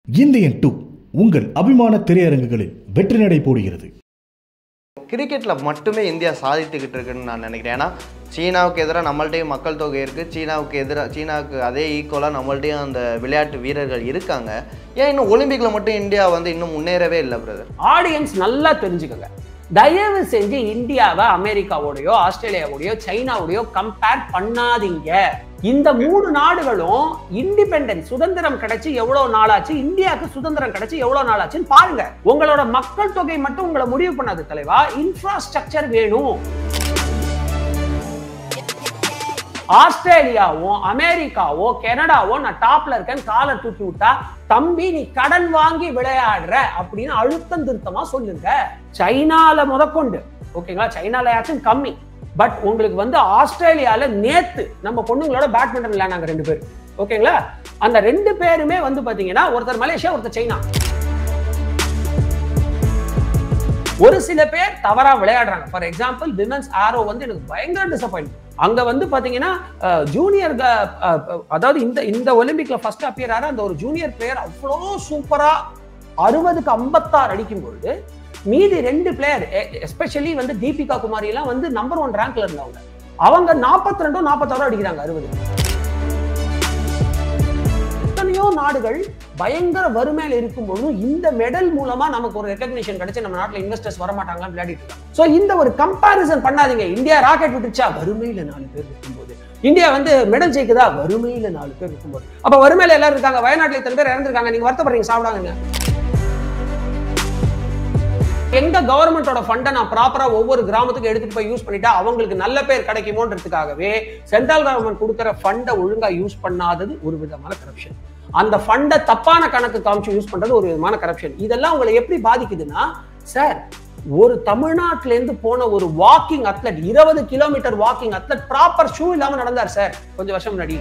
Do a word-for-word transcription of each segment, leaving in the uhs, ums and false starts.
Indian two உங்கள் அபிமான திரையரங்குகளில் வெற்றி நடை போடுகிறது. கிரிக்கெட்ல மட்டுமே இந்தியா சாதித்துக்கிட்டு இருக்குன்னு நான் நினைக்கிறேன். ஏன்னா சீனாவுக்கு எதிராக நம்மள்ட்டையும் மக்கள் தொகை இருக்குது, சீனாவுக்கு எதிராக சீனாவுக்கு அதே ஈக்குவலாக நம்மள்ட்டையும் அந்த விளையாட்டு வீரர்கள் இருக்காங்க. ஏன் இன்னும் ஒலிம்பிக்ல மட்டும் இந்தியா வந்து இன்னும் முன்னேறவே இல்லை பிரதர்? ஆடியன்ஸ் நல்லா தெரிஞ்சுக்கோங்க, தயவு செஞ்சு இந்தியாவை அமெரிக்காவோடையோ ஆஸ்திரேலியாவோடையோ சைனாவோடையோ கம்பேர் பண்ணாதீங்க. இந்த மூணு நாடுகளும் இண்டிபெண்டன்ஸ் சுதந்திரம் கிடைச்சு எவ்வளவு நாளாச்சு, இந்தியாவுக்கு சுதந்திரம் கிடைச்சு எவ்வளவு நாளாச்சுன்னு பாருங்க. உங்களோட மக்கள் தொகை மட்டும் உங்களை முடிவு பண்ணாது தலைவா, இன்ஃப்ராஸ்ட்ரக்சர் வேணும். ஆஸ்திரேலியாவோ அமெரிக்காவோ கனடாவோ நான் டாப்ல இருக்கேன் காலை தூக்கி விட்டா, தம்பி நீ கடன் வாங்கி விளையாடுற அப்படின்னு அழுத்தம் திருத்தமா சொல்லுங்க. சைனால முதற்கொண்டு ஓகேங்களா, சைனால யாச்சும் கம்மி, பட் உங்களுக்கு வந்து ஆஸ்திரேலியால நேத்து நம்ம பொண்ணுங்களோட பேட்மிண்டன் விளையாடுனாங்க ரெண்டு பேர் ஓகேங்களா. அந்த ரெண்டு பேருமே வந்து பாத்தீங்கன்னா ஒருத்தர் மலேசியா ஒருத்தர் சைனா. ஒரு சில பேர் தவறா விளையாடுறாங்க. ஃபார் எக்ஸாம்பிள் விமென்ஸ் ஆரோ வந்து எனக்கு பயங்கர டிசப்பாயிண்ட். அங்க வந்து பாத்தீங்கன்னா ஜூனியர், அதாவது இந்த இந்த ஒலிம்பிக்ல ஃபர்ஸ்ட் அப்பியர் ஆற அந்த ஒரு ஜூனியர் பிளேயர் அவ்வளோ சூப்பரா அறுபதுக்கு ஐம்பத்தாறு அடிக்கும் பொழுது மீதி ரெண்டு பிளேயர் எஸ்பெஷலி வந்து தீபிகா குமாரி எல்லாம் வந்து நம்பர் ஒன் ரேங்க்ல இருந்தவங்க, அவங்க நாற்பத்தி ரெண்டும் நாற்பத்தாறு அடிக்கிறாங்க அறுபது. எத்தனையோ நாடுகள் பயங்கர வறுமையில இருக்கும்போது இந்த மெடல் மூலமா நமக்கு ஒரு ரெகக்னிஷன் கிடைச்சு நம்ம நாட்டுல இன்வெஸ்டர்ஸ் வரமாட்டாங்களான்னு விளையாடிட்டு இருக்காங்க. சோ இந்த ஒரு கம்பாரிசன் பண்ணாதீங்க. இந்தியா ராக்கெட் விட்டுச்சா, வறுமையில நாலு பேர் இருக்கும்போது. இந்தியா வந்து மெடல் ஜெயிக்குதா, வறுமையில நாலு பேர் இருக்கும்போது. அப்ப வறுமையில எல்லாரும் இருக்காங்க, வயநாட்டுல இத்தனை பேர் இறந்துருக்காங்க, நீங்க வருத்தப்படுறீங்க, சாப்பிடாங்க. எங்க கவர்மெண்டோட ஃபண்டை நான் ப்ராப்பரா ஒவ்வொரு கிராமத்துக்கு எடுத்துட்டு போய் யூஸ் பண்ணிட்டா அவங்களுக்கு நல்ல பேர் கிடைக்குமோன்றதுக்காகவே சென்ட்ரல் கவர்மெண்ட் கொடுக்கிற ஃபண்டை ஒழுங்கா யூஸ் பண்ணாதது ஒரு விதமான கரப்ஷன். அந்த ஃபண்டை தப்பான கணக்கு காமிச்சு யூஸ் பண்றது ஒரு விதமான கரப்ஷன். இதெல்லாம் உங்களை எப்படி பாதிக்குதுன்னா, சார் ஒரு தமிழ்நாட்டில இருந்து போன ஒரு வாக்கிங் அத்லட், இருபது kilometre walking athlete proper shoe இல்லாம நடந்தார் சார் கொஞ்சம் வருஷம் முன்னாடி.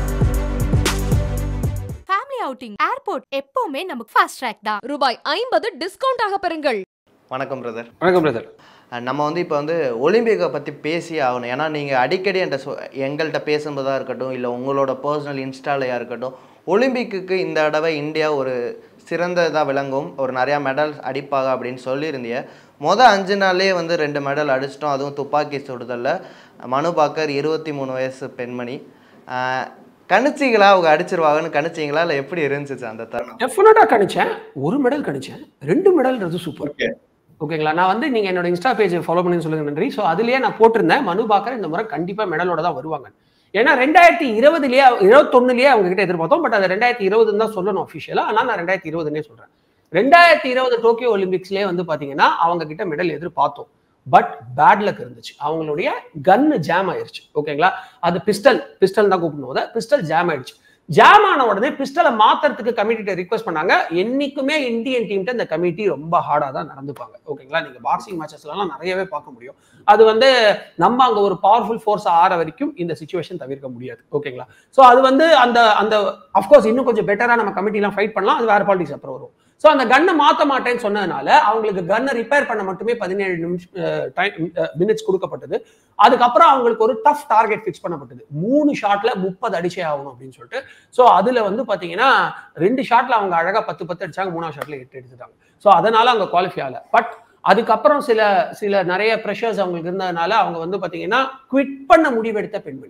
ஃபேமிலி அவுட்டிங் ஏர்போர்ட் எப்பவுமே நமக்கு ஃபாஸ்ட் ட்ராக் தான். ரூபாய் ஐம்பது டிஸ்கவுண்ட் ஆக பெறுங்கள். வணக்கம் பிரதர். வணக்கம் பிரதர். நம்ம வந்து இப்போ வந்து ஒலிம்பிக்கை பற்றி பேசியே ஆகணும். ஏன்னா நீங்கள் அடிக்கடி என்கிட்ட சொ எங்கள்கிட்ட பேசும்போதாக இருக்கட்டும், இல்லை உங்களோட பர்சனல் இன்ஸ்டாலையாக இருக்கட்டும், ஒலிம்பிக்கு இந்த தடவை இந்தியா ஒரு சிறந்ததாக விளங்கும், ஒரு நிறையா மெடல்ஸ் அடிப்பாங்க அப்படின்னு சொல்லியிருந்தீங்க. மொதல் அஞ்சு நாள்லேயே வந்து ரெண்டு மெடல் அடிச்சிட்டோம், அதுவும் துப்பாக்கி சுடுதலில். மனு பாக்கர் இருபத்தி மூணு வயசு பெண்மணி. கணிச்சிங்களா அவங்க அடிச்சிருவாங்கன்னு கணிச்சிங்களா, இல்லை எப்படி இருந்துச்சு அந்த தருணம்? டெஃபினட்டா கணிச்சேன். ஒரு மெடல் கணிச்சேன், ரெண்டு மெடல்ன்றது சூப்பர் ஓகேங்களா. நான் வந்து நீங்க என்னோட இன்ஸ்டா பேஜ் ஃபாலோ பண்ணி சொல்லுங்க நன்றி. ஸோ அதுலயே நான் போட்டிருந்தேன் மனு பாக்கர் இந்த முறை கண்டிப்பா மெடலோட தான் வருவாங்க. ஏன்னா ரெண்டாயிரத்தி இருபதுலயே இருபத்தொன்னுலயே அவங்க கிட்ட எதிர்பார்த்தோம், பட் அது ரெண்டாயிரத்தி இருபதுன்னு தான் சொல்லணும் அஃபிஷியலா. ஆனால் நான் ரெண்டாயிரத்தி இருபதுன்னே சொல்றேன். ரெண்டாயிரத்தி இருபது டோக்கியோ ஒலிம்பிக்ஸ்லயே வந்து பாத்தீங்கன்னா அவங்க கிட்ட மெடல் எதிர்பார்த்தோம், பட் பேட் லக் இருந்துச்சு. அவங்களுடைய கன்னு ஜாம் ஆயிடுச்சு ஓகேங்களா. அது பிஸ்டல் பிஸ்டல் தான் கூப்பிடணும், பிஸ்டல் ஜாம் ஆயிடுச்சு. ஜாம் ஆன உடனே பிஸ்டலை மாத்துறதுக்கு கமிட்டிட்ட ரிக்வெஸ்ட் பண்ணாங்க. என்னைக்குமே இந்தியன் டீம்கிட்ட இந்த கமிட்டி ரொம்ப ஹார்டா தான் நடந்துப்பாங்க ஓகேங்களா. நீங்க பாக்ஸிங் மேட்சஸ்லாம் நிறையவே பார்க்க முடியும். அது வந்து நம்ம அங்க ஒரு பவர்ஃபுல் ஃபோர்ஸ் ஆற வரைக்கும் இந்த சிச்சுவேஷன் தவிர்க்க முடியாது ஓகேங்களா. ஸோ அது வந்து அந்த அந்த அஃப்கோர்ஸ் இன்னும் கொஞ்சம் பெட்டரா நம்ம கமிட்டிலாம் ஃபைட் பண்ணலாம், அது வேற பாலிடிக்ஸ் அப்புறம் வரும். ஸோ அந்த கன்னை மாற்ற மாட்டேன்னு சொன்னதுனால அவங்களுக்கு கன்னை ரிப்பேர் பண்ண மட்டுமே பதினேழு நிமிஷம் டைம் மினிட்ஸ் கொடுக்கப்பட்டது. அதுக்கப்புறம் அவங்களுக்கு ஒரு டஃப் டார்கெட் ஃபிக்ஸ் பண்ணப்பட்டது. மூணு ஷாட்ல முப்பது அடிச்சே ஆகணும் அப்படின்னு சொல்லிட்டு. ஸோ அதுல வந்து பாத்தீங்கன்னா ரெண்டு ஷாட்ல அவங்க அழகா பத்து பத்து அடிச்சாங்க, மூணாவது ஷாட்ல எட்டு எடுத்துட்டாங்க. ஸோ அதனால அவங்க குவாலிஃபை ஆகல. பட் அதுக்கப்புறம் சில சில நிறைய ப்ரெஷர்ஸ் அவங்களுக்கு இருந்ததுனால அவங்க வந்து பாத்தீங்கன்னா குவிட் பண்ண முடிவெடுத்த பெண்மணி.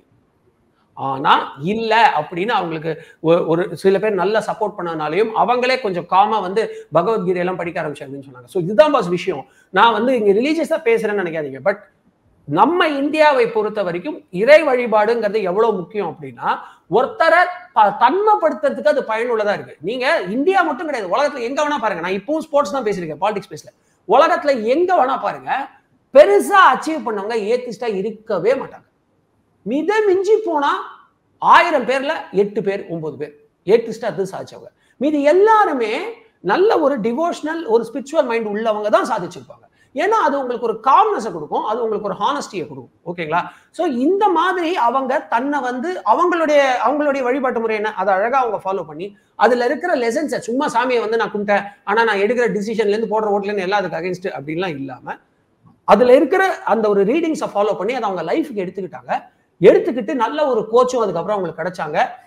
ஆனா இல்ல அப்படின்னு அவங்களுக்கு ஒரு சில பேர் நல்லா சப்போர்ட் பண்ணனாலையும் அவங்களே கொஞ்சம் காமா வந்து பகவத்கீதை எல்லாம் படிக்க ஆரம்பிச்சாங்கன்னு சொன்னாங்க. ஸோ இதுதான் பாஸ் விஷயம். நான் வந்து இங்க ரிலீஜியஸா பேசுறேன்னு நினைக்காதீங்க, பட் நம்ம இந்தியாவை பொறுத்த வரைக்கும் இறை வழிபாடுங்கிறது எவ்வளவு முக்கியம் அப்படின்னா, ஒருத்தரை தன்மைப்படுத்துறதுக்கு அது பயனுள்ளதா இருக்கு. நீங்க இந்தியா மட்டும் கிடையாது, உலகத்துல எங்க வேணா பாருங்க. நான் இப்பவும் ஸ்போர்ட்ஸ் தான் பேசிருக்கேன், பாலிடிக்ஸ் பேசல. உலகத்துல எங்க வேணா பாருங்க, பெருசா அச்சீவ் பண்ணவங்க ஏத்திஸ்டா இருக்கவே மாட்டாங்க. மித மிஞ்சி போனா ஆயிரம் பேர்ல எட்டு பேர் ஒன்பது பேர் ஏத்திஸ்டா அது சாதிச்சவங்க. மீது எல்லாருமே நல்ல ஒரு டிவோஷனல் ஒரு ஸ்பிரிச்சுவல் மைண்ட் உள்ளவங்க தான் சாதிச்சிருப்பாங்க. ஏன்னா அது உங்களுக்கு ஒரு காம்னஸை கொடுக்கும், அது உங்களுக்கு ஒரு ஹானஸ்டியை கொடுக்கும் ஓகேங்களா. ஸோ இந்த மாதிரி அவங்க தன்னை வந்து அவங்களுடைய அவங்களுடைய வழிபாட்டு முறை என்ன அதை அழகா அவங்க ஃபாலோ பண்ணி அதுல இருக்கிற லெசன்ஸை, சும்மா சாமியை வந்து நான் கும்பிட்டேன் ஆனா நான் எடுக்கிற டிசிஷன்ல இருந்து போடுற ஓட்டுல இருந்து எல்லாம் அதுக்கு அகைன்ஸ்ட் அப்படின்லாம் இல்லாம அதுல இருக்கிற அந்த ஒரு ரீடிங்ஸை ஃபாலோ பண்ணி அதை அவங்க லைஃபுக்கு எடுத்துக்கிட்டாங்க. எடுத்துக்கிட்டு நல்ல ஒரு கோச்சும் அதுக்கப்புறம் அவங்களுக்கு கிடைச்சாங்க.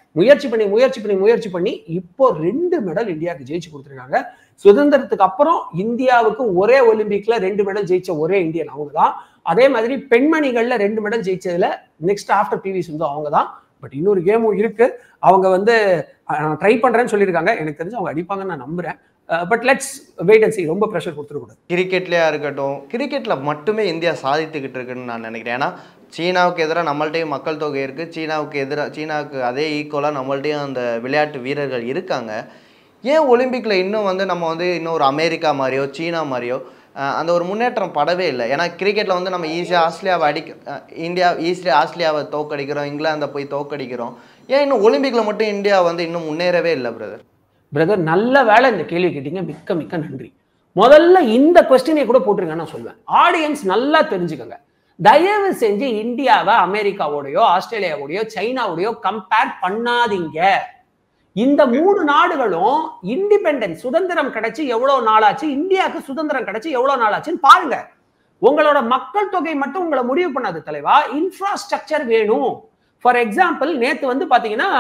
முயற்சி பண்ணி முயற்சி பண்ணி முயற்சி பண்ணி இப்போ ரெண்டு மெடல் இந்தியாவுக்கு ஜெயிச்சு கொடுத்துருக்காங்க. சுதந்திரத்துக்கு அப்புறம் இந்தியாவுக்கு ஒரே ஒலிம்பிக்ல ரெண்டு மெடல் ஜெயிச்ச ஒரே இந்தியன் அவங்க தான். அதே மாதிரி பெண்மணிகள்ல ரெண்டு மெடல் ஜெயிச்சதுல next after P V Sindhu அவங்க தான். பட் இன்னொரு கேமும் இருக்கு, அவங்க வந்து ட்ரை பண்றேன்னு சொல்லியிருக்காங்க. எனக்கு தெரிஞ்சு அவங்க அடிப்பாங்கன்னு நான் நம்புறேன். But let's wait and see. ரொம்ப ப்ரெஷர் கொடுத்துருக்கூடாது. கிரிக்கெட்லேயா இருக்கட்டும், கிரிக்கெட்டில் மட்டுமே இந்தியா சாதித்துக்கிட்டு இருக்குன்னு நான் நினைக்கிறேன். ஏன்னா சீனாவுக்கு எதிராக நம்மள்ட்டையும் மக்கள் தொகை இருக்குது, சீனாவுக்கு எதிராக சீனாவுக்கு அதே ஈக்குவலாக நம்மள்ட்டையும் அந்த விளையாட்டு வீரர்கள் இருக்காங்க. ஏன் ஒலிம்பிக்கில் இன்னும் வந்து நம்ம வந்து இன்னும் ஒரு அமெரிக்கா மாதிரியோ சீனா மாதிரியோ அந்த ஒரு முன்னேற்றம் படவே இல்லை? ஏன்னா கிரிக்கெட்டில் வந்து நம்ம ஈஸியாக ஆஸ்திரேலியாவை அடிக்க இந்தியா ஈஸியாக ஆஸ்திரேலியாவை தோக்கடிக்கிறோம், இங்கிலாந்தை போய் தோக்கடிக்கிறோம். ஏன் இன்னும் ஒலிம்பிக்கில் மட்டும் இந்தியா வந்து இன்னும் முன்னேறவே இல்லை பிரதர்? பிரதர் நல்ல வேலை இந்த கேள்வி கேட்டீங்க, மிக்க மிக்க நன்றி. முதல்ல இந்த கொஸ்டினை கூட போட்டுருங்க நான் சொல்வேன். ஆடியன்ஸ் நல்லா தெரிஞ்சுக்கோங்க, தயவு செஞ்சு இந்தியாவை அமெரிக்காவோடையோ ஆஸ்திரேலியாவோடையோ சைனாவோடையோ கம்பேர் பண்ணாதீங்க. இந்த மூணு நாடுகளும் இண்டிபெண்டன்ஸ் சுதந்திரம் கிடைச்சி எவ்வளவு நாளாச்சு, இந்தியாவுக்கு சுதந்திரம் கிடைச்சி எவ்வளவு நாளாச்சுன்னு பாருங்க. உங்களோட மக்கள் தொகை மட்டும் உங்களை முடிவு பண்ணாது தலைவா, இன்ஃப்ராஸ்ட்ரக்சர் வேணும். ஃபார் எக்ஸாம்பிள் நேத்து வந்து பாத்தீங்கன்னா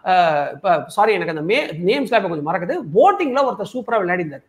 சாரி எனக்கு அந்த நேம்ஸ்ல கொஞ்சம் மறக்குது, போட்டிங்ல ஒருத்தர் சூப்பரா விளையாடினார்,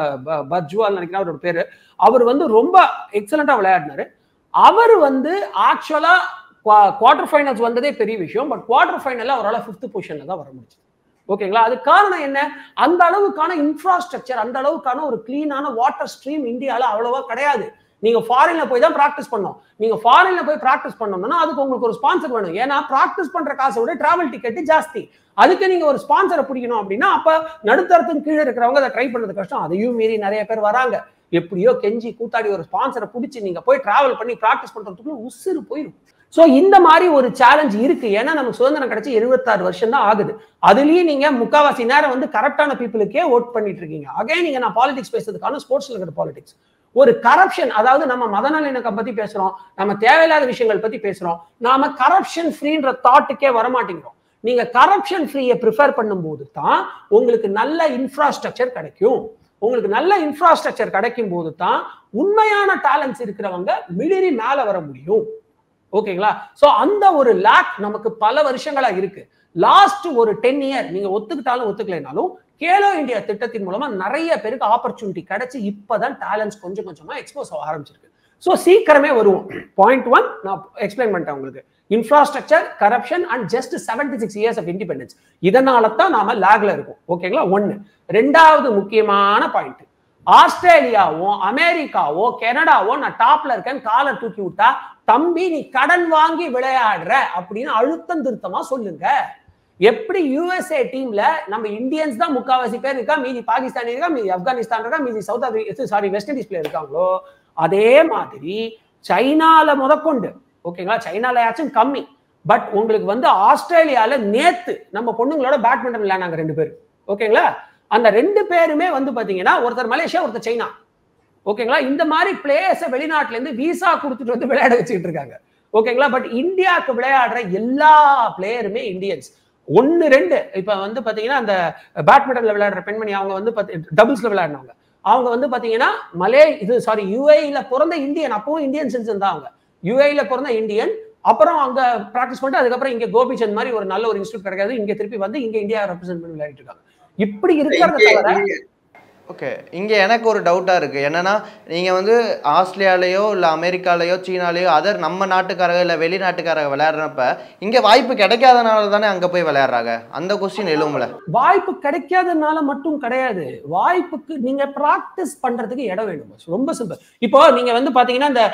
பஜ்வால் நினைக்கிறேன் அவரோட பேரு. அவர் வந்து ரொம்ப எக்ஸலண்டா விளையாடினாரு. அவர் வந்து ஆக்சுவலா குவார்டர் ஃபைனல்ஸ் வந்ததே பெரிய விஷயம். பட் குவார்டர் ஃபைனல்ல அவரால் ஃபிஃப்த் பொசிஷன்ல தான் வர முடிச்சு. ஓகேங்களா? அது காரணம் என்ன? அந்த அளவுக்கான இன்ஃப்ராஸ்ட்ரக்சர், அந்த அளவுக்கான ஒரு கிளீனான வாட்டர் ஸ்ட்ரீம் இந்தியால அவ்வளவா கிடையாது. நீங்க ஃபாரின்ல போய் தான் பிராக்டிஸ் பண்ணணும். நீங்க ஃபாரின்ல போய் பிராக்டிஸ் பண்ணணும்னா அதுக்கு உங்களுக்கு ஒரு ஸ்பான்சர் வேணும். ஏன்னா பிராக்டிஸ் பண்ற காசை விட டிராவல் டிக்கெட் ஜாஸ்தி. அதுக்கு நீங்க ஒரு ஸ்பான்சரை பிடிக்கணும் அப்படின்னா அப்ப நடுத்தரத்துக்கு கீழே இருக்கிறவங்க அதை ட்ரை பண்றது கஷ்டம். அதையும் மீறி நிறைய பேர் வராங்க. எப்படியோ கெஞ்சி கூத்தாடி ஒரு ஸ்பான்சரை பிடிச்சி நீங்க போய் டிராவல் பண்ணி பிராக்டிஸ் பண்றதுக்குள்ள உசுறு போயிடும். சோ இந்த மாதிரி ஒரு சேலஞ்ச் இருக்கு. ஏன்னா நமக்கு சுதந்திரம் கிடைச்சி எழுபத்தாறு வருஷம் தான் ஆகுது. அதுலயும் நீங்க முக்காவாசி நேரம் வந்து கரெக்டான பீப்புளுக்கே ஓட் பண்ணிட்டு இருக்கீங்க. அகைன் நீங்க நான் பாலிடிக்ஸ் பேசுறதுக்கான ஸ்போர்ட்ஸ்ல இருக்கிற பாலிடிக்ஸ் ஒரு கரப்ஷன், அதாவது நம்ம மத நல்லிணக்கம் பத்தி பேசுறோம், நம்ம தேவையில்லாத விஷயங்கள் பத்தி பேசுறோம், நாம கரப்ஷன் ஃப்ரீன்ற தாட்டுக்கே வரமாட்டேங்கிறோம். நீங்க கரப்ஷன் ஃப்ரீயை ப்ரிஃபர் பண்ணும்போது தான் உங்களுக்கு நல்ல இன்ஃப்ராஸ்ட்ரக்சர் கிடைக்கும். உங்களுக்கு நல்ல இன்ஃப்ராஸ்ட்ரக்சர் கிடைக்கும் போது தான் உண்மையான டேலண்ட்ஸ் இருக்கிறவங்க மிளிரி மேல வர முடியும். ஓகேங்களா? சோ அந்த ஒரு லேக் நமக்கு பல வருஷங்களா இருக்கு. லாஸ்ட் ஒரு டென் இயர் நீங்க ஒத்துக்கிட்டாலும் ஒத்துக்கலைனாலும் கேலோ இந்தியா திட்டத்தின் மூலமா நிறைய பேருக்கு ஆப்பர்ச்சுனிட்டி கிடைச்சு இப்பதான் டேலண்ட்ஸ் கொஞ்சம் கொஞ்சமா எக்ஸ்போஸ் ஆக ஆரம்பிச்சிருக்கு. சோ சீக்கிரமே வருவோம். பாயிண்ட் ஒன் நான் எக்ஸ்பிளைன் பண்ணிட்டேன் உங்களுக்கு. Infrastructure, corruption and just seventy six years of independence. இதனால தான் நாம லேக்ல இருக்கும். ஓகேங்களா? ஒன்னு. ரெண்டாவது முக்கியமான பாயிண்ட், ஆஸ்திரேலியாவோ அமெரிக்காவோ கனடாவோ நான் டாப்ல இருக்கேன் காலை தூக்கி விட்டா தம்பி நீ கடன் வாங்கி விளையாடுற அப்படின்னு அழுத்தம் திருத்தமா சொல்லுங்க. எப்படி யூஎஸ்ஏ டீம்ல நம்ம இந்தியன்ஸ் தான் முக்காவாசி பேர் இருக்கா, மீதி பாகிஸ்தான் இருக்கா, மீதி ஆப்கானிஸ்தான் இருக்கா, மீதி South Africa sorry West Indies player இருக்காங்களோ, அதே மாதிரி சைனால முதற்கொண்டு ஓகேங்களா, சைனால ஆச்சும் கம்மி. பட் உங்களுக்கு வந்து ஆஸ்திரேலியால நேத்து நம்ம பொண்ணுங்களோட பேட்மிண்டன் விளையாடுனாங்க ரெண்டு பேர். ஓகேங்களா? அந்த ரெண்டு பேருமே வந்து பாத்தீங்கன்னா ஒருத்தர் மலேசியா ஒருத்தர் சைனா. ஓகேங்களா? இந்த மாதிரி பிளேயர்ஸை வெளிநாட்டுல இருந்து விசா கொடுத்துட்டு வந்து விளையாட வச்சுட்டு இருக்காங்க. ஓகேங்களா? பட் இந்தியாவுக்கு விளையாடுற எல்லா பிளேயருமே இந்தியன்ஸ். ஒன்னு ரெண்டு இப்ப வந்து பாத்தீங்கன்னா அந்த பேட்மிண்டன்ல விளையாடுற பெண்மணி அவங்க வந்து டபுள்ஸ்ல விளையாடினவங்க, அவங்க வந்து பாத்தீங்கன்னா மலே இது சாரி யூஏஇல பிறந்த இந்தியன், அப்பவும் இந்தியன் சிட்டிசன் தான் அவங்க. யூஏஇல பிறந்த இந்தியன், அப்புறம் அங்க பிராக்டிஸ் பண்ணிட்டு அதுக்கப்புறம் இங்க கோபிச்சந்த் மாதிரி ஒரு நல்ல ஒரு இன்ஸ்டியூட் கிடைக்காது, இங்க திருப்பி வந்து இங்க இந்தியா ரெப்ரசென்ட் பண்ணி விளையாடிட்டு இருக்காங்க. இப்படி இருக்கிறத தவிர ஓகே, இங்கே எனக்கு ஒரு டவுட்டாக இருக்குது. என்னென்னா நீங்கள் வந்து ஆஸ்திரேலியாலேயோ இல்லை அமெரிக்காலேயோ சீனாலேயோ அதர் நம்ம நாட்டுக்காரங்க இல்லை வெளிநாட்டுக்காரங்க விளையாடுறப்ப இங்கே வாய்ப்பு கிடைக்காதனால தானே அங்கே போய் விளையாடுறாங்க? அந்த கொஸ்டின் எழுவும்ல. வாய்ப்பு கிடைக்காதனால மட்டும் கிடையாது, வாய்ப்புக்கு நீங்க பிராக்டிஸ் பண்றதுக்கு இடம் வேணும். ரொம்ப சிம்பிள். இப்போ நீங்க வந்து பாத்தீங்கன்னா இந்த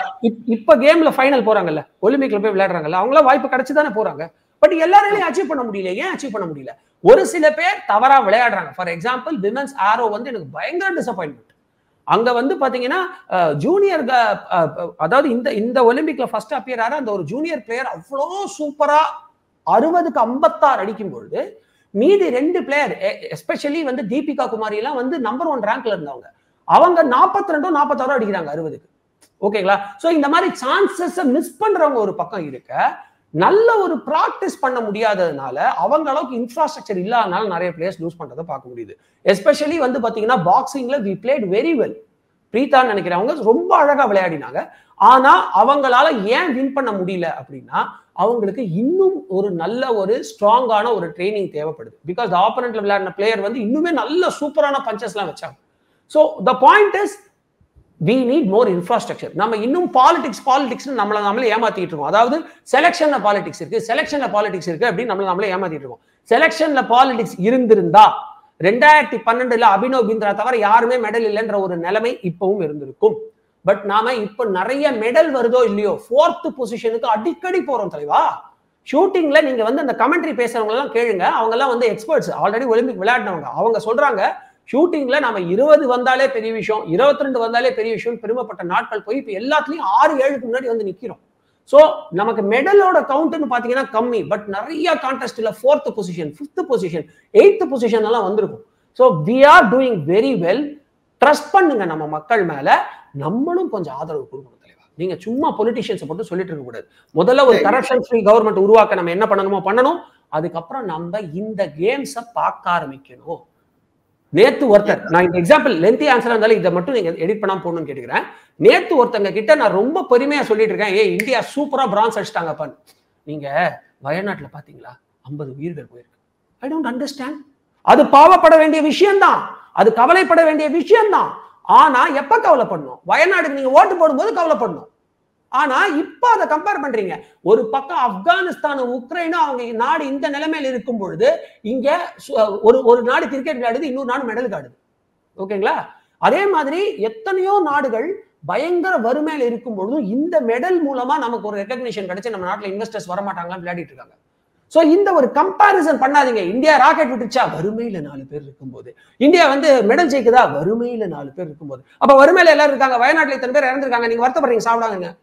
இப்ப கேம்ல ஃபைனல் போறாங்கல்ல, ஒலிம்பிக்ல போய் விளையாடுறாங்கல்ல, அவங்களாம் வாய்ப்பு கிடைச்சு தானே போறாங்க. பட் எல்லாராலையும் அச்சீவ் பண்ண முடியல. ஏன் அச்சீவ் பண்ண முடியல? ஒரு சில பேர் தவறா விளையாடுறாங்க. ஃபார் எக்ஸாம்பிள் விமென்ஸ் ஆரோ வந்து எனக்கு பயங்கர டிசப்பாயின்மெண்ட். அங்க வந்து பாத்தீங்கன்னா ஜூனியர் அதாவது இந்த இந்த ஒலிம்பிக்ல ஃபர்ஸ்ட் அப்பியர் ஆற அந்த ஒரு ஜூனியர் பிளேயர் அவ்வளோ சூப்பரா அறுபதுக்கு ஐம்பத்தாறு அடிக்கும் பொழுது மீதி ரெண்டு பிளேயர் எஸ்பெஷலி வந்து தீபிகா குமாரி எல்லாம் வந்து நம்பர் ஒன் ரேங்க்ல இருந்தவங்க, அவங்க நாற்பத்தி ரெண்டும் நாற்பத்தாறும் அடிக்கிறாங்க அறுபதுக்கு. ஓகேங்களா? சோ இந்த மாதிரி சான்சஸ் மிஸ் பண்றவங்க ஒரு பக்கம் இருக்க, நல்ல ஒரு பிராக்டிஸ் பண்ண முடியாததுனால அவங்க அளவுக்கு இன்ஃப்ராஸ்ட்ரக்சர் இல்லாதனால நிறைய பிளேயர்ஸ் லூஸ் பண்றதை பார்க்க முடியுது. எஸ்பெஷலி வந்து பாத்தீங்கன்னா பாக்ஸிங்ல வி பிளேட் வெரி வெல். பிரீத்தான்னு நினைக்கிறவங்க ரொம்ப அழகா விளையாடினாங்க. ஆனா அவங்களால ஏன் வின் பண்ண முடியல அப்படின்னா அவங்களுக்கு இன்னும் ஒரு நல்ல ஒரு ஸ்ட்ராங்கான ஒரு ட்ரைனிங் தேவைப்படுது. பிகாஸ் ஆப்போனன்ட்ல விளையாடின பிளேயர் வந்து இன்னுமே நல்ல சூப்பரான பஞ்சஸ் எல்லாம் வச்சாங்க. So the point is we need more infrastructure. நம்ம இன்னும் பாலிடிக்ஸ் பாலிடிக்ஸ் நம்மள நாமளே ஏமாத்திட்டு இருக்கோம். அதாவது செலெக்ஷன்ல பாலிடிக்ஸ் இருக்கு, செலெக்ஷன்ல பாலிடிக்ஸ் இருக்கு அப்படின்னு நம்மள நாமளே ஏமாத்திட்டு இருக்கோம். செலெக்ஷன்ல பாலிடிக்ஸ் இருந்திருந்தா ரெண்டாயிரத்தி பன்னெண்டுல அபினவ் பிந்த்ரா தவிர யாருமே மெடல் இல்லைன்ற ஒரு நிலைமை இப்பவும் இருந்திருக்கும். பட் நாம இப்ப நிறைய மெடல் வருதோ இல்லையோ ஃபோர்த் பொசிஷனுக்கு அடிக்கடி போறோம் தலைவா. ஷூட்டிங்ல நீங்க வந்து அந்த கமெண்ட்ரி பேசுறவங்க எல்லாம் கேளுங்க, அவங்க எல்லாம் வந்து எக்ஸ்பர்ட்ஸ், ஆல்ரெடி ஒலிம்பிக் விளையாடினவங்க. அவங்க சொல்றாங்க ஷூட்டிங்ல நம்ம இருபது வந்தாலே பெரிய விஷயம், இருபத்தி ரெண்டு வந்தாலே பெரிய விஷயம், பெருமைப்பட்ட நாட்கள் போய் இப்ப எல்லாத்துலயும் ஆறு ஏழுக்கு முன்னாடி வந்து நிக்கிறோம். சோ நமக்கு மெடலோட கவுண்ட்னு பாத்தீங்கன்னா கம்மி. பட் நிறைய கான்டெஸ்ட்ல fourth position, fifth position, eighth position எல்லாம் வந்திருக்கும். So we are doing very well. Trust பண்ணுங்க நம்ம மக்கள் மேல, நம்மளும் கொஞ்சம் ஆதரவு கொடுக்கணும் தலைவா. நீங்க சும்மா பொலிட்டிஷியன்ஸை போட்டு சொல்லிட்டு இருக்க கூடாது. முதல்ல ஒரு கரப்ஷன் ஃப்ரீ கவர்மெண்ட் உருவாக்க நம்ம என்ன பண்ணணுமோ பண்ணணும். அதுக்கப்புறம் நம்ம இந்த கேம்ஸை பார்க்க ஆரம்பிக்கணும். நேத்து ஒருத்தர், நான் இந்த எக்ஸாம்பிள் லென்த்தி ஆன்சரா இருந்தாலும் இதை மட்டும் நீங்க எடிட் பண்ணாம போகணும்னு கேட்டுக்கிறேன். நேத்து ஒருத்தங்க கிட்ட நான் ரொம்ப பெருமையா சொல்லிட்டு இருக்கேன், ஏ இந்தியா சூப்பரா பிரான்ஸ் அடிச்சிட்டாங்கப்பான்னு. நீங்க வயநாட்டுல பாத்தீங்களா ஐம்பது உயிர்கள் போயிருக்கு. I don't understand. அது பாவப்பட வேண்டிய விஷயம்தான், அது கவலைப்பட வேண்டிய விஷயம்தான். ஆனா எப்ப கவலைப்படணும்? வயநாடுக்கு நீங்க ஓட்டு போடும்போது கவலைப்படணும். ஆனா இப்ப அதை கம்பேர் பண்றீங்க. ஒரு பக்கம் ஆப்கானிஸ்தானும் உக்ரைனும் அவங்க நாடு இந்த நிலைமையில இருக்கும் பொழுது இங்க ஒரு ஒரு நாடு கிரிக்கெட் விளையாடுது, இன்னொரு நாடு மெடல் காடுது. ஓகேங்களா? அதே மாதிரி எத்தனையோ நாடுகள் பயங்கர வறுமையில இருக்கும் பொழுதும் இந்த மெடல் மூலமா நமக்கு ஒரு ரெகக்னிஷன் கிடைச்சு நம்ம நாட்டுல இன்வெஸ்டர்ஸ் வரமாட்டாங்களான்னு விளையாடிட்டு இருக்காங்க. சோ இந்த ஒரு கம்பாரிசன் பண்ணாதீங்க. இந்தியா ராக்கெட் விட்டுச்சா? வறுமையில நாலு பேர் இருக்கும்போது. இந்தியா வந்து மெடல் ஜெயிக்குதா? வறுமையில நாலு பேர் இருக்கும்போது. அப்ப வறுமையில எல்லாரும் இருக்காங்க, வயநாட்டுல இத்தனை பேர் இறந்துருக்காங்க, நீங்க வருத்தப்படுறீங்க, சாப்பிடாதுங்க.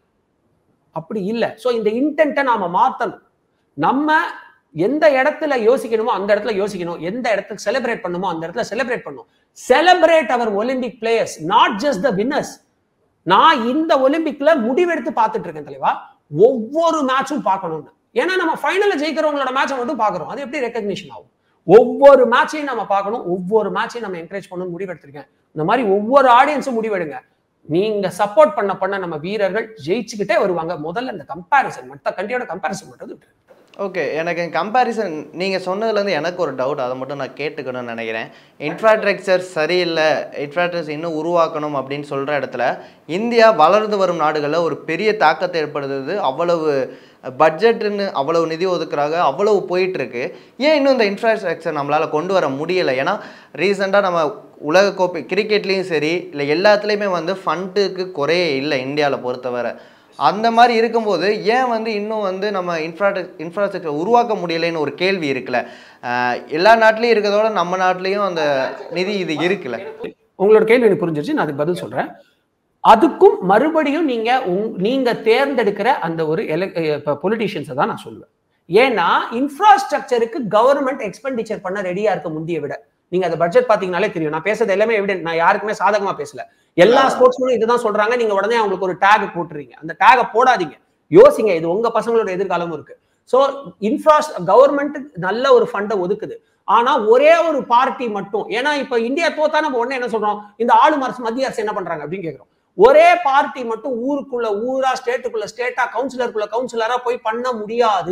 அப்படி இல்லை. சோ இந்த இன்டென்ட்டை நாம மாத்தணும். நம்ம எந்த இடத்துல யோசிக்கணுமோ அந்த இடத்துல யோசிக்கணும், எந்த இடத்துக்கு செலிப்ரேட் பண்ணுமோ அந்த இடத்துல செலிப்ரேட் பண்ணும். Celebrate our Olympic players, not just the winners. நான் இந்த ஒலிம்பிக்ல முடிவெடுத்து பார்த்துட்டு இருக்கேன் தலைவா, ஒவ்வொரு மேட்சும் பார்க்கணும்னு. ஏன்னா நம்ம ஃபைனல்ல ஜெயிக்கிறவங்களோட மேட்சை மட்டும் பார்க்கறோம், அது எப்படி ரெகக்னிஷன் ஆகும்? ஒவ்வொரு மேட்சையும் நம்ம பார்க்கணும், ஒவ்வொரு மேட்சையும் நம்ம என்கரேஜ் பண்ணணும் முடிவெடுத்திருக்கேன். இந்த மாதிரி ஒவ்வொரு ஆடியன்ஸும் முடிவெடுங்க. நீங்க சப்போர்ட் பண்ண பண்ண நம்ம வீரர்கள் ஜெயிச்சுக்கிட்டே வருவாங்க. முதல்ல இந்த கம்பேரிசன், மற்ற கண்ட்ரியோட கம்பேரிசன் பண்றது. ஓகே, எனக்கு கம்பேரிசன் நீங்கள் சொன்னதுலேருந்து எனக்கு ஒரு டவுட், அதை மட்டும் நான் கேட்டுக்கணும்னு நினைக்கிறேன். இன்ஃப்ராஸ்ட்ரக்சர் சரியில்லை, இன்ஃப்ராஸ்ட்ரக்சர் இன்னும் உருவாக்கணும் அப்படின்னு சொல்கிற இடத்துல இந்தியா வளர்ந்து வரும் நாடுகளில் ஒரு பெரிய தாக்கத்தை ஏற்படுத்துது. அவ்வளவு பட்ஜெட்டுன்னு அவ்வளவு நிதி ஒதுக்குறாங்க, அவ்வளவு போயிட்டுருக்கு. ஏன் இன்னும் இந்த இன்ஃப்ராஸ்ட்ரக்சர் நம்மளால் கொண்டு வர முடியலை? ஏன்னா ரீசெண்டாக நம்ம உலகக்கோப்பை கிரிக்கெட்லேயும் சரி இல்லை எல்லாத்துலேயுமே வந்து ஃபண்டுக்கு குறையே இல்லை இந்தியாவில் பொறுத்தவரை. அந்த மாதிரி இருக்கும்போது ஏன் வந்து இன்னும் வந்து நம்ம இன்ஃப்ரா இன்ஃப்ராஸ்ட்ரக்சர் உருவாக்க முடியலைன்னு ஒரு கேள்வி இருக்குல்ல. எல்லா நாட்டிலையும் இருக்கிறதோட நம்ம நாட்டிலையும் அந்த நிதி இது இருக்குல்ல. உங்களோட கேள்வி எனக்கு புரிஞ்சிருச்சு, நான் அதுக்கு பதில் சொல்றேன். அதுக்கும் மறுபடியும் நீங்க நீங்க தேர்ந்தெடுக்கிற அந்த ஒரு பொலிட்டிஷியன்ஸை தான் நான் சொல்லுவேன். ஏன்னா இன்ஃப்ராஸ்ட்ரக்சருக்கு கவர்மெண்ட் எக்ஸ்பெண்டிச்சர் பண்ண ரெடியா இருக்க முந்திய விட, நீங்க அந்த பட்ஜெட் பாத்தீங்கன்னாலே தெரியும். நான் பேசுறது எல்லாமே எவிடென்ட், நான் யாருக்குமே சாதகமா பேசல. எல்லா ஸ்போர்ட்ஸ்மேனும் இதுதான் சொல்றாங்க. நீங்க உடனே அவங்களுக்கு ஒரு டேக் போட்டுறீங்க. அந்த டேகை போடாதீங்க, யோசிங்க, இது உங்க பசங்களோட எதிர்காலமும் இருக்கு. சோ இன்ஃப்ராஸ் கவர்மெண்ட் நல்ல ஒரு ஃபண்டை ஒதுக்குது. ஆனா ஒரே ஒரு பார்ட்டி மட்டும், ஏன்னா இப்ப இந்தியா தோத்தா நம்ம உடனே என்ன சொல்றோம், இந்த ஆளும் அரசு மத்திய அரசு என்ன பண்றாங்க அப்படின்னு கேட்கிறோம். ஒரே பார்ட்டி மட்டும் ஊருக்குள்ள ஊரா, ஸ்டேட்டுக்குள்ள ஸ்டேட்டா, கவுன்சிலருக்குள்ள கவுன்சிலரா போய் பண்ண முடியாது.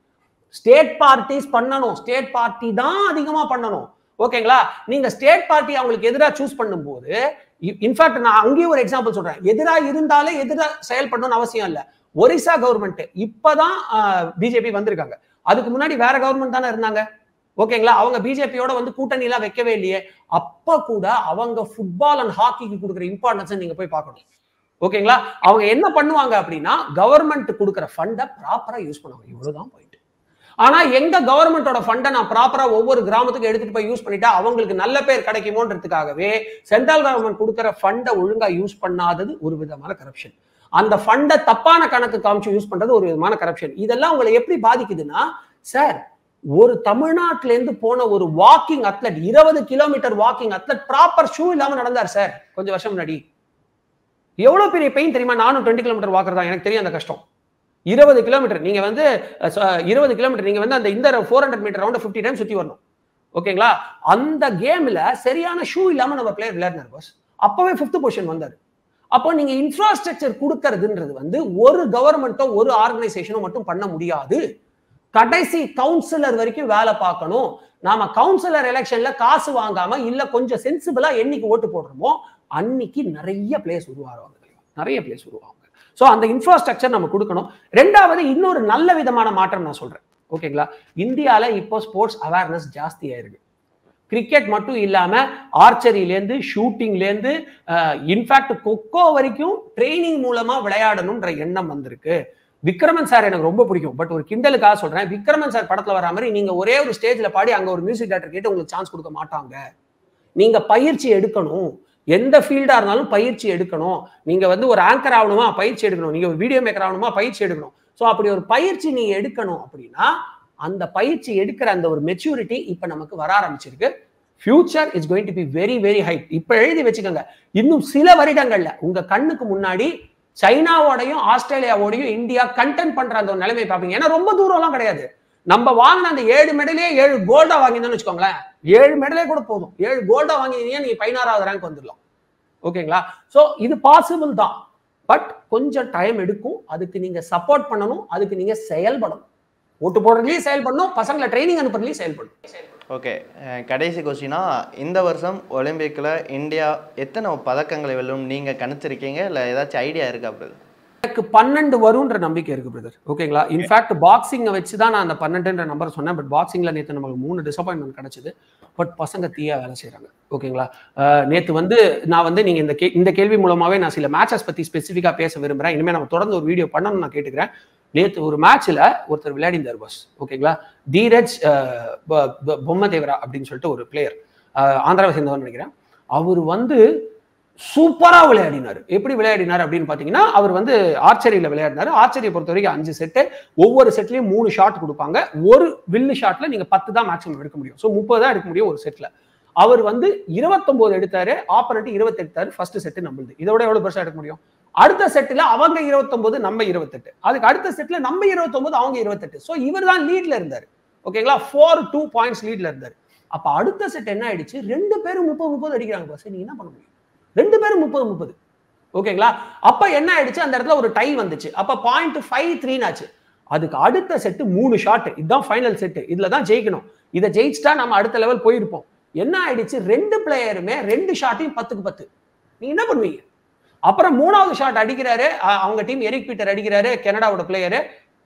ஸ்டேட் பார்ட்டிஸ் பண்ணணும், ஸ்டேட் பார்ட்டி தான் அதிகமா பண்ணணும். ஓகேங்களா? நீங்க ஸ்டேட் பார்ட்டி அவங்களுக்கு எதிராக சூஸ் பண்ணும் போது, இன்ஃபேக்ட் நான் அங்கேயும் ஒரு எக்ஸாம்பிள் சொல்றேன், எதிராக இருந்தாலே எதிராக செயல்படணும்னு அவசியம் இல்லை. ஒரிசா கவர்மெண்ட் இப்பதான் பிஜேபி வந்திருக்காங்க, அதுக்கு முன்னாடி வேற கவர்மெண்ட் தானே இருந்தாங்க. ஓகேங்களா? அவங்க பிஜேபியோட வந்து கூட்டணி எல்லாம் வைக்கவே இல்லையே. அப்ப கூட அவங்க ஃபுட்பால் அண்ட் ஹாக்கிக்கு கொடுக்குற இம்பார்ட்டன்ஸ் நீங்க போய் பார்க்கணும். ஓகேங்களா? அவங்க என்ன பண்ணுவாங்க அப்படின்னா கவர்மெண்ட் கொடுக்குற ஃபண்டை ப்ராப்பரா யூஸ் பண்ணுவாங்க, இவ்வளவுதான் போயிட்டு. ஆனா எங்க கவர்மெண்டோட ஃபண்டை நான் ப்ராப்பரா ஒவ்வொரு கிராமத்துக்கு எடுத்துட்டு போய் யூஸ் பண்ணிட்டா அவங்களுக்கு நல்ல பேர் கிடைக்குமோன்றதுக்காகவே சென்ட்ரல் கவர்மெண்ட் கொடுக்குற ஃபண்டை ஒழுங்கா யூஸ் பண்ணாதது ஒரு விதமான கரப்ஷன். அந்த ஃபண்டை தப்பான கணக்கு காமிச்சு யூஸ் பண்றது ஒரு விதமான கரப்ஷன். இதெல்லாம் உங்களை எப்படி பாதிக்குதுன்னா, சார் ஒரு தமிழ்நாட்டில இருந்து போன ஒரு வாக்கிங் அத்லட், இருபது kilometre walking athlete proper shoe இல்லாம நடந்தார் சார் கொஞ்சம் வருஷம் முன்னாடி. எவ்வளவு பெரிய பெயின் தெரியுமா? நானும் டுவெண்ட்டி கிலோமீட்டர் வாக்குறது தான், எனக்கு தெரியும் அந்த கஷ்டம். இருபது கிலோமீட்டர் நீங்க வந்து இருபது கிலோமீட்டர் நீங்க வந்து அந்த இந்த four hundred metre round fifty time சுத்தி வரணும். ஓகேங்களா? அந்த கேம்ல சரியான ஷூ இல்லாம நம்ம பிளேயர் விளையாடினார் பாஸ். அப்பவே ஃபிஃப்த் பொசிஷன் வந்தாரு. அப்போ நீங்க இன்ஃப்ராஸ்ட்ரக்சர் கொடுக்கறதுன்றது வந்து ஒரு கவர்மெண்ட்டோ ஒரு ஆர்கனைசேஷனோ மட்டும் பண்ண முடியாது. கடைசி கவுன்சிலர் வரைக்கும் வேலை பார்க்கணும். நாம கவுன்சிலர் எலெக்ஷன்ல காசு வாங்காம இல்ல கொஞ்சம் சென்சிபிளா என்னைக்கு ஓட்டு போடுறோமோ அன்னைக்கு நிறைய பிளேஸ் உருவாகுவாங்க, நிறைய பிளேஸ் உருவாங்க. ஸோ அந்த இன்ஃப்ராஸ்ட்ரக்சர் நம்ம கொடுக்கணும். ரெண்டாவது இன்னொரு நல்ல விதமான மாற்றம் நான் சொல்றேன், ஓகேங்களா? இந்தியால இப்போ ஸ்போர்ட்ஸ் அவேர்னஸ் ஜாஸ்தி ஆயிருக்கு. கிரிக்கெட் மட்டும் இல்லாம ஆர்ச்சரியிலேருந்து ஷூட்டிங்லேருந்து இன்ஃபேக்ட் கொக்கோ வரைக்கும் ட்ரைனிங் மூலமா விளையாடணும்ன்ற எண்ணம் வந்திருக்கு. விக்ரமன் சார் எனக்கு ரொம்ப பிடிக்கும், பட் ஒரு கிண்டலுக்காக சொல்றேன், விக்ரமன் சார் படத்துல வர மாதிரி நீங்க ஒரே ஒரு ஸ்டேஜ்ல பாடி அங்க ஒரு மியூசிக் டைரக்டர் கேட்டு உங்களுக்கு சான்ஸ் கொடுக்க மாட்டாங்க. நீங்க பயிற்சி எடுக்கணும், எந்த ஃபீல்டா இருந்தாலும் பயிற்சி எடுக்கணும். நீங்க வந்து ஒரு ஆங்கர் ஆகணுமா பயிற்சி எடுக்கணும், நீங்க ஒரு வீடியோ மேக்கர் ஆகணுமா பயிற்சி எடுக்கணும். ஸோ அப்படி ஒரு பயிற்சி நீங்க எடுக்கணும் அப்படின்னா அந்த பயிற்சி எடுக்கிற அந்த ஒரு மெச்சூரிட்டி இப்ப நமக்கு வர ஆரம்பிச்சிருக்கு. Future is going to be very very high. இப்ப எழுதி வச்சுக்கோங்க, இன்னும் சில வருடங்கள்ல உங்க கண்ணுக்கு முன்னாடி சைனாவோடையும் ஆஸ்திரேலியாவோடையும் இந்தியா கண்டென்ட் பண்ற அந்த ஒரு நிலைமை பார்ப்பீங்க. ஏன்னா ரொம்ப தூரம் எல்லாம் கிடையாது. நம்ம வாங்கின அந்த ஏழு மெடலே ஏழு கோல்டா வாங்கினோம்னு வச்சுக்கோங்களேன், ஏழு மெடலே கூட போதும். ஏழு கோல்டா வாங்கினீங்க நீங்க பதினாறாவது ரேங்க் வந்துடலாம், ஓகேங்களா? ஸோ இது பாசிபிள் தான், பட் கொஞ்சம் டைம் எடுக்கும். அதுக்கு நீங்க சப்போர்ட் பண்ணணும், அதுக்கு நீங்க செயல்படணும். ஓட்டு போடுறதுலயும் செயல்படணும், பசங்களை ட்ரைனிங் அனுப்புறதுலயும் செயல்படணும். ஓகே, கடைசி கொஸ்டினா, இந்த வருஷம் ஒலிம்பிக்ல இந்தியா எத்தனை பதக்கங்களை வெல்லும் நீங்க கணிச்சிருக்கீங்க, இல்ல ஏதாச்சும் ஐடியா இருக்கா பிரதர்? எனக்கு பன்னெண்டு வரும்ன்ற நம்பிக்கை இருக்கு பிரதர், ஓகேங்களா? இன்ஃபேக்ட் பாக்ஸிங்கை வச்சு தான் நான் அந்த பன்னெண்டுன்ற நம்பர் சொன்னேன். பட் பாக்ஸிங்ல நேற்று நமக்கு மூணு டிசப்பாயின்மெண்ட் கிடைச்சது. பட் பசங்க தீயா வேலை செய்யறாங்க, ஓகேங்களா? நேற்று வந்து நான் வந்து நீங்க இந்த கே இந்த கேள்வி மூலமாவே நான் சில மேட்சஸ் பத்தி ஸ்பெசிஃபிக்கா பேச விரும்புறேன். இனிமேல் நம்ம தொடர்ந்து ஒரு வீடியோ பண்ணணும்னு நான் கேட்டுக்கிறேன். நேற்று ஒரு மேட்ச்ல ஒருத்தர் விளையாடிந்தார் பாஸ், ஓகேங்களா? தீரஜ் பொம்மதேவரா அப்படின்னு சொல்லிட்டு ஒரு பிளேயர், ஆந்திராவை சேர்ந்தவன் நினைக்கிறேன். அவர் வந்து சூப்பரா விளையாடினார். எப்படி விளையாடினார் அப்படின்னு பாத்தீங்கன்னா, அவர் வந்து ஆர்ச்சரியில விளையாடினாரு. ஆர்ச்சரியை பொறுத்த வரைக்கும் அஞ்சு செட்டு, ஒவ்வொரு செட்லயும் மூணு ஷாட் கொடுப்பாங்க. ஒரு வில்லு ஷாட்ல நீங்க பத்து தான் மேக்ஸிமம் எடுக்க முடியும். ஸோ முப்பது தான் எடுக்க முடியும் ஒரு செட்ல. அவர் வந்து இருபத்தொன்பது எடுத்தாரு, ஆப்பனண்ட் இருபத்தி எடுத்தாரு. ஃபர்ஸ்ட் செட்டு நம்மளுது. இதோட எவ்வளவு பெருசா எடுக்க முடியும்? அடுத்த செட்ல அவங்க இருபத்தொன்பது, நம்ம இருபத்தெட்டு. அதுக்கு அடுத்த செட்ல நம்ம இருபத்தொன்பது, அவங்க இருபத்தெட்டு. ஸோ இவர் தான் லீட்ல இருந்தாரு, ஓகேங்களா? ஃபோர் டூ பாயிண்ட்ஸ் லீட்ல இருந்தாரு. அப்ப அடுத்த செட் என்ன ஆயிடுச்சு? ரெண்டு பேரும் முப்பது முப்பது அடிக்கிறாங்க பாஸ். நீங்க என்ன பண்ண முடியும்? ரெண்டு பேரும் முப்பது முப்பது, ஓகேங்களா? அப்ப என்ன ஆயிடுச்சு? அந்த இடத்துல ஒரு டை வந்துச்சு. அப்ப பாயிண்ட் ஃபைவ் த்ரீன்னு ஆச்சு. அதுக்கு அடுத்த செட்டு மூணு ஷாட், இதுதான் ஃபைனல் செட்டு, இதுல தான் ஜெயிக்கணும். இதை ஜெயிச்சுட்டா நம்ம அடுத்த லெவல் போயிருப்போம். என்ன ஆயிடுச்சு? ரெண்டு பிளேயருமே ரெண்டு ஷாட்டையும் பத்துக்கு பத்து. நீங்க என்ன பண்ணுவீங்க? அப்புறம் மூணாவது ஷாட் அடிக்கிறாரு அவங்க டீம், எரிக் பீட்டர் அடிக்கிறாரு, கனடாவோட பிளேயரு,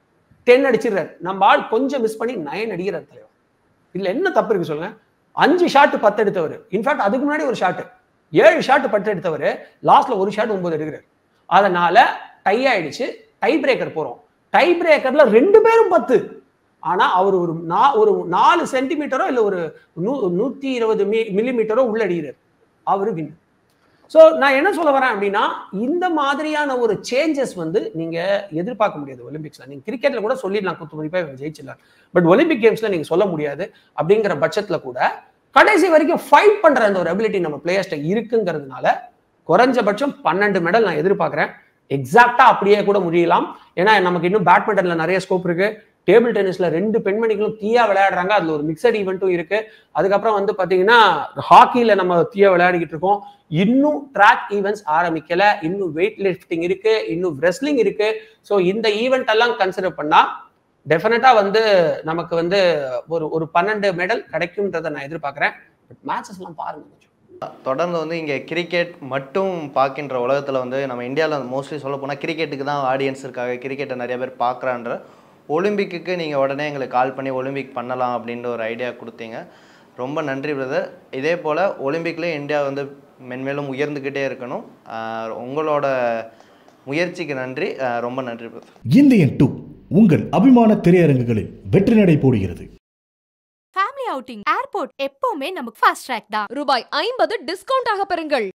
டென் அடிச்சிடுறாரு. நம்ம ஆள் கொஞ்சம் மிஸ் பண்ணி நைன் அடிக்கிறார் தலைவர். இதுல என்ன தப்பு இருக்கு சொல்லுங்க? அஞ்சு ஷாட் பத்து எடுத்தவர், இன்ஃபேக்ட் அதுக்கு முன்னாடி ஒரு ஷாட் ஏழு ஷாட் பட்டு எடுத்தவர் லாஸ்ட்ல ஒரு ஷாட் ஒன்பது எடுக்கிறார். அதனால டை ஆயிடுச்சு. டை பிரேக்கர் போறோம். டை பிரேக்கர்ல ரெண்டு பேரும் பத்து. ஆனா அவர் ஒரு ஒரு நாலு சென்டிமீட்டரோ இல்ல ஒரு நூத்தி இருபது மில்லிமீட்டரோ உள்ள அடிக்கிறார், அவரு வின். ஸோ நான் என்ன சொல்ல வரேன் அப்படின்னா, இந்த மாதிரியான ஒரு சேஞ்சஸ் வந்து நீங்க எதிர்பார்க்க முடியாது ஒலிம்பிக்ஸ்ல. நீங்க கிரிக்கெட்ல கூட சொல்லிடலாம் குத்து மதிப்பா ஜெயிச்சிடலாம், பட் ஒலிம்பிக் கேம்ஸ்ல நீங்க சொல்ல முடியாது. அப்படிங்கிற பட்சத்துல கூட கடைசி வரைக்கும் ஃபைட் பண்ற அந்த ஒரு அபிலிட்டி நம்ம பிளேயர்ஸ்ட இருக்குங்கிறதுனால குறைஞ்சபட்சம் பன்னெண்டு மெடல் நான் எதிர்பார்க்கிறேன். எக்ஸாக்டா அப்படியே கூட முடியலாம், ஏன்னா நமக்கு இன்னும் பேட்மிண்டன்ல நிறைய ஸ்கோப் இருக்கு. டேபிள் டென்னிஸ்ல ரெண்டு பெண்மணிகளும் தீயா விளையாடுறாங்க, அதுல ஒரு மிக்சட் ஈவெண்ட்டும் இருக்கு. அதுக்கப்புறம் வந்து பாத்தீங்கன்னா ஹாக்கில நம்ம தீயா விளையாடிக்கிட்டு இருக்கோம். இன்னும் ட்ராக் ஈவெண்ட்ஸ் ஆரம்பிக்கல, இன்னும் வெயிட் லிஃப்டிங் இருக்கு, இன்னும் ரெஸ்லிங் இருக்கு. ஸோ இந்த ஈவெண்ட் எல்லாம் கன்சிடர் பண்ணா டெஃபினட்டா வந்து நமக்கு வந்து ஒரு ஒரு பன்னெண்டு மெடல் கிடைக்கும்ன்றதை நான் எதிர்பார்க்கிறேன். பட் மேட்சஸ் எல்லாம் பாருங்க. தொடர்ந்து வந்து இங்கே கிரிக்கெட் மட்டும் பார்க்கின்ற உலகத்தில் வந்து நம்ம இந்தியாவில் மோஸ்ட்லி சொல்ல போனால் கிரிக்கெட்டுக்கு தான் ஆடியன்ஸ் இருக்காங்க, கிரிக்கெட்டை நிறைய பேர் பார்க்குறான்ற ஒலிம்பிக்கு நீங்கள் உடனே எங்களுக்கு கால் பண்ணி ஒலிம்பிக் பண்ணலாம் அப்படின்ற ஒரு ஐடியா கொடுத்தீங்க. ரொம்ப நன்றி பிரதர். இதே போல் ஒலிம்பிக்லேயும் இந்தியா வந்து மென்மேலும் உயர்ந்துக்கிட்டே இருக்கணும். உங்களோட முயற்சிக்கு நன்றி, ரொம்ப நன்றி பிரதர். இந்தியன் டூ உங்கள் அபிமான திரையரங்குகளில் வெற்றி நடை போடுகிறது. ஃபேமிலி அவுட்டிங் ஏர்போர்ட் எப்பவுமே நமக்கு ஃபாஸ்ட் ட்ராக் தான். ரூபாய் ஐம்பது டிஸ்கவுண்ட் ஆக பெறுங்கள்.